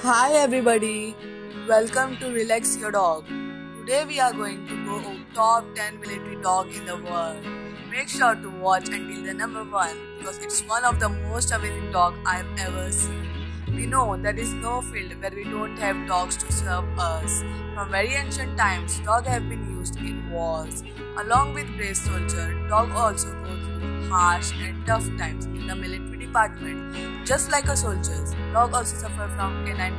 Hi everybody, welcome to Relax Your Dog. Today we are going to go over top 10 military dog in the world. Make sure to watch until the number 1 because it's one of the most amazing dog I've ever seen. We know there is no field where we don't have dogs to serve us. From very ancient times, dogs have been used in wars. Along with brave soldiers, dogs also go through harsh and tough times in the military department. Just like a soldiers, dogs also suffer from canine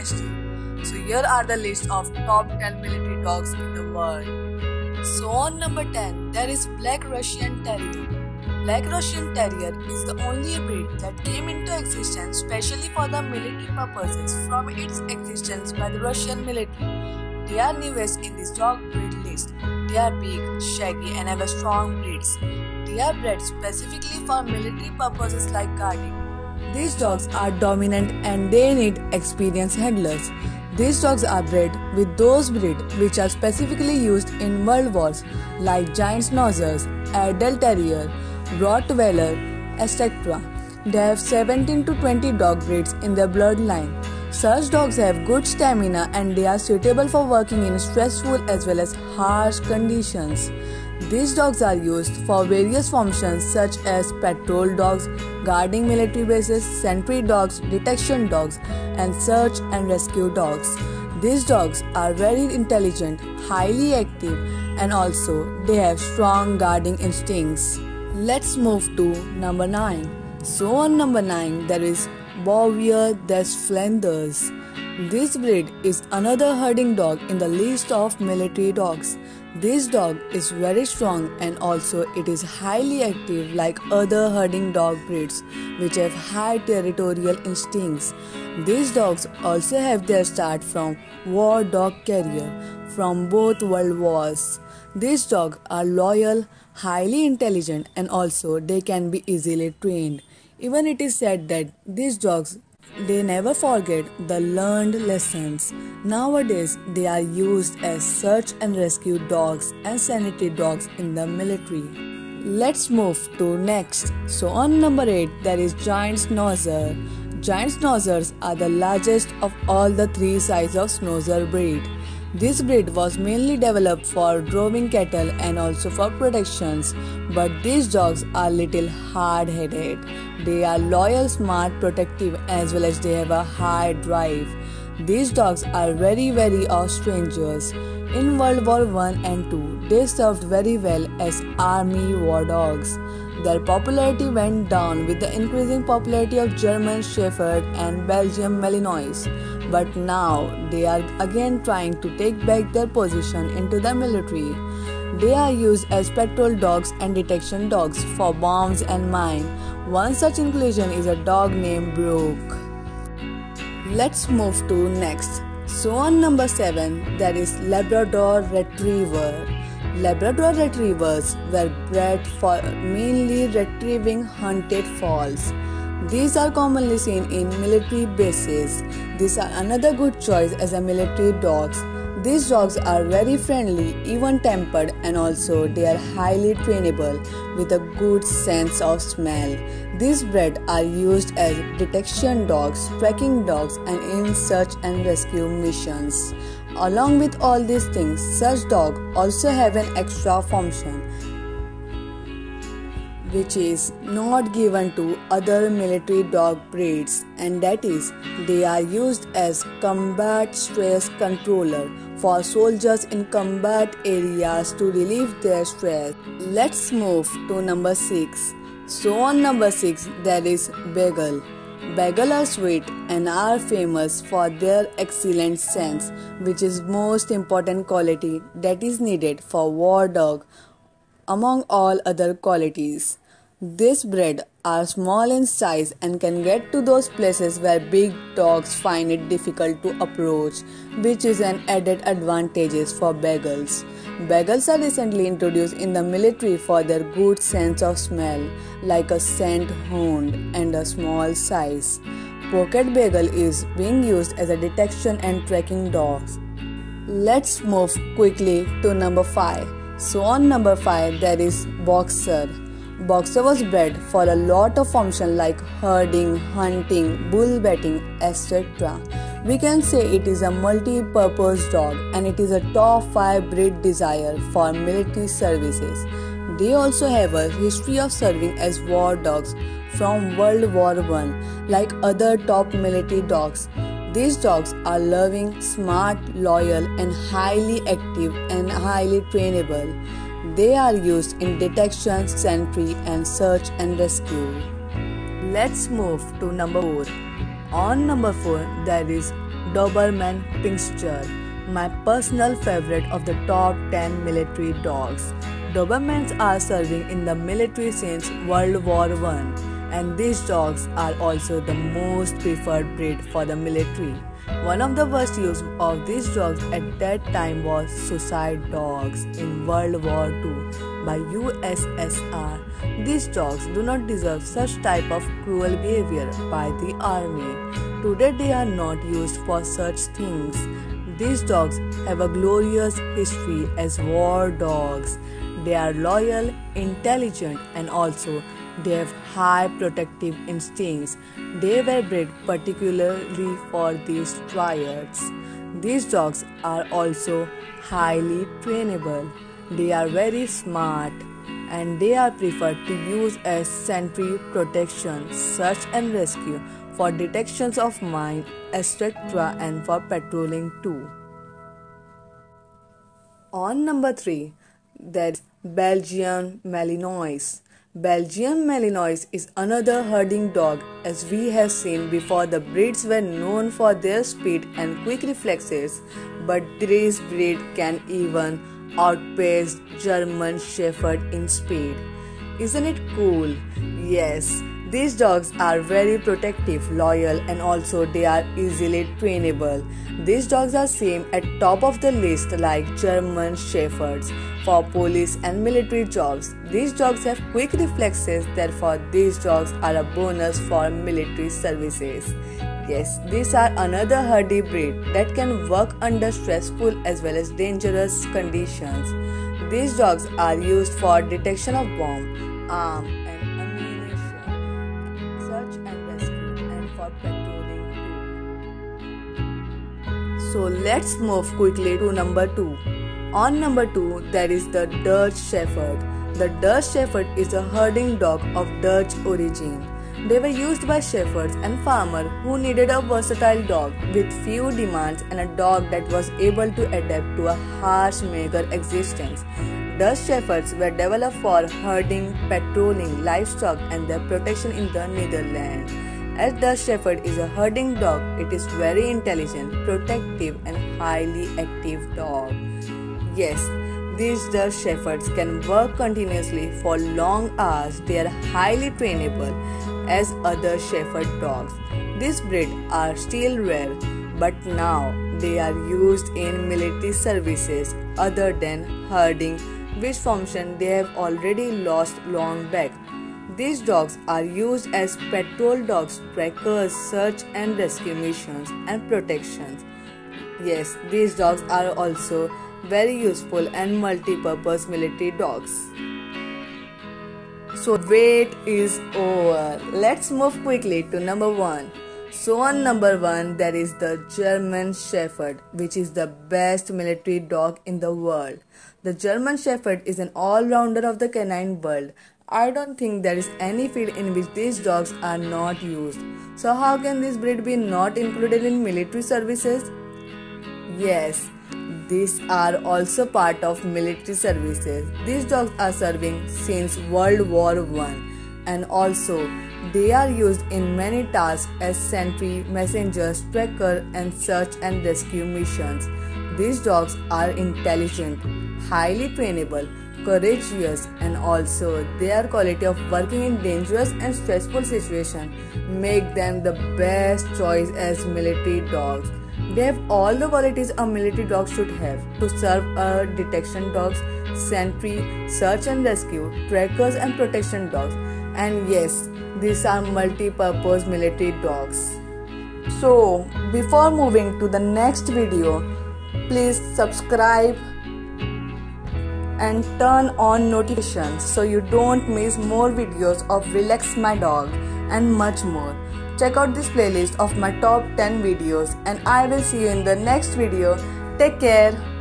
PTSD. So here are the list of top 10 military dogs in the world. So on number 10, there is Black Russian Terrier. Black Russian Terrier is the only breed that came into existence specially for the military purposes from its existence by the Russian military. They are newest in this dog breed list. They are big, shaggy and have a strong breeds. They are bred specifically for military purposes like guarding. These dogs are dominant and they need experienced handlers. These dogs are bred with those breeds which are specifically used in world wars like Giant Schnauzers, Airedale Terrier, Rottweiler, etc. They have 17 to 20 dog breeds in their bloodline. Such dogs have good stamina and they are suitable for working in stressful as well as harsh conditions. These dogs are used for various functions such as patrol dogs, guarding military bases, sentry dogs, detection dogs, and search and rescue dogs. These dogs are very intelligent, highly active, and also they have strong guarding instincts. Let's move to number 9. So on number 9 there is Bouvier des Flanders. This breed is another herding dog in the list of military dogs. This dog is very strong and also it is highly active like other herding dog breeds which have high territorial instincts. These dogs also have their start from war dog carrier from both world wars. These dogs are loyal, highly intelligent and also they can be easily trained. Even it is said that these dogs they never forget the learned lessons. Nowadays, they are used as search and rescue dogs and sanitary dogs in the military. Let's move to next. So on number 8, there is Giant Schnauzer. Giant Schnauzers are the largest of all the 3 sizes of Schnauzer breed. This breed was mainly developed for droving cattle and also for protections, but these dogs are little hard-headed. They are loyal, smart, protective as well as they have a high drive. These dogs are very of strangers. In World War I and II, they served very well as army war dogs. Their popularity went down with the increasing popularity of German Shepherd and Belgian Malinois. But now they are again trying to take back their position into the military. They are used as patrol dogs and detection dogs for bombs and mines. One such inclusion is a dog named Brooke. Let's move to next. So on number 7, there is Labrador Retriever. Labrador Retrievers were bred for mainly retrieving hunted fowls. These are commonly seen in military bases. These are another good choice as a military dogs. These dogs are very friendly, even-tempered and also they are highly trainable with a good sense of smell. These breeds are used as detection dogs, tracking dogs and in search and rescue missions. Along with all these things, such dogs also have an extra function which is not given to other military dog breeds, and that is they are used as combat stress controller for soldiers in combat areas to relieve their stress. Let's move to number 6. So on number 6 there is Beagle. Beagle are sweet and are famous for their excellent sense, which is most important quality that is needed for war dog among all other qualities. This breed are small in size and can get to those places where big dogs find it difficult to approach, which is an added advantage for Beagles. Beagles are recently introduced in the military for their good sense of smell, like a scent hound and a small size. Pocket Beagle is being used as a detection and tracking dog. Let's move quickly to number 5. So on number 5 there is Boxer. Boxer was bred for a lot of functions like herding, hunting, bull baiting, etc. We can say it is a multi-purpose dog and it is a top 5 breed desired for military services. They also have a history of serving as war dogs from World War I, like other top military dogs. These dogs are loving, smart, loyal, and highly active and highly trainable. They are used in detection, sentry, and search and rescue. Let's move to number 4. On number 4, there is Doberman Pinscher, my personal favorite of the top 10 military dogs. Dobermans are serving in the military since World War I, and these dogs are also the most preferred breed for the military. One of the worst use of these dogs at that time was suicide dogs in World War II by USSR. These dogs do not deserve such type of cruel behavior by the army. Today they are not used for such things. These dogs have a glorious history as war dogs. They are loyal, intelligent, and also they have high protective instincts. They were bred particularly for these triads. These dogs are also highly trainable. They are very smart and they are preferred to use as sentry protection, search and rescue, for detections of mine, etc. and for patrolling too. On number 3, there is Belgian Malinois. Belgian Malinois is another herding dog. As we have seen before, the breeds were known for their speed and quick reflexes, but this breed can even outpace German Shepherd in speed. Isn't it cool? Yes. These dogs are very protective, loyal, and also they are easily trainable. These dogs are same at top of the list like German Shepherds for police and military jobs. These dogs have quick reflexes, therefore these dogs are a bonus for military services. Yes, these are another hardy breed that can work under stressful as well as dangerous conditions. These dogs are used for detection of bomb, arm, and ammunition, search and rescue, and for patrolling too. So let's move quickly to number 2. On number 2, there is the Dutch Shepherd. The Dutch Shepherd is a herding dog of Dutch origin. They were used by shepherds and farmers who needed a versatile dog with few demands and a dog that was able to adapt to a harsh maker existence. Dutch Shepherds were developed for herding, patrolling, livestock and their protection in the Netherlands. As Dutch Shepherd is a herding dog, it is very intelligent, protective and highly active dog. Yes, these Dutch Shepherds can work continuously for long hours. They are highly trainable as other Shepherd dogs. These breeds are still rare, but now they are used in military services other than herding, which function they have already lost long back. These dogs are used as patrol dogs, trackers, search and rescue missions, and protections. Yes, these dogs are also very useful and multi-purpose military dogs. So wait is over. Let's move quickly to number 1. So on number 1, there is the German Shepherd, which is the best military dog in the world. The German Shepherd is an all-rounder of the canine world. I don't think there is any field in which these dogs are not used. So how can this breed be not included in military services? Yes, these are also part of military services. These dogs are serving since World War I and also they are used in many tasks as sentry, messengers, tracker and search and rescue missions. These dogs are intelligent, highly trainable, courageous and also their quality of working in dangerous and stressful situations make them the best choice as military dogs. They have all the qualities a military dog should have to serve a detection dogs, sentry, search and rescue, trackers and protection dogs. And yes, these are multi-purpose military dogs. So, before moving to the next video, please subscribe and turn on notifications so you don't miss more videos of Relax My Dog and much more. check out this playlist of my top 10 videos, and I will see you in the next video. Take care.